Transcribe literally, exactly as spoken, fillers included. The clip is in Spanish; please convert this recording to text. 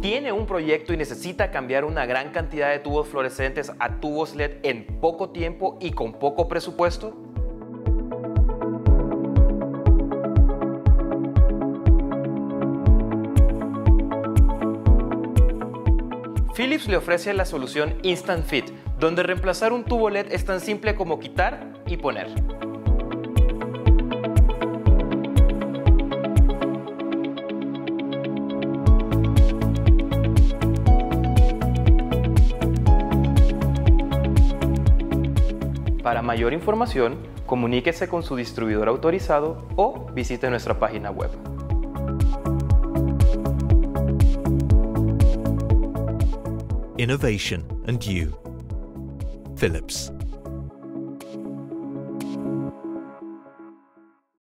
tiene un proyecto y necesita cambiar una gran cantidad de tubos fluorescentes a tubos L E D en poco tiempo y con poco presupuesto? Philips le ofrece la solución Instant Fit, donde reemplazar un tubo L E D es tan simple como quitar y poner. Para mayor información, comuníquese con su distribuidor autorizado o visite nuestra página web. Innovation and you. Philips.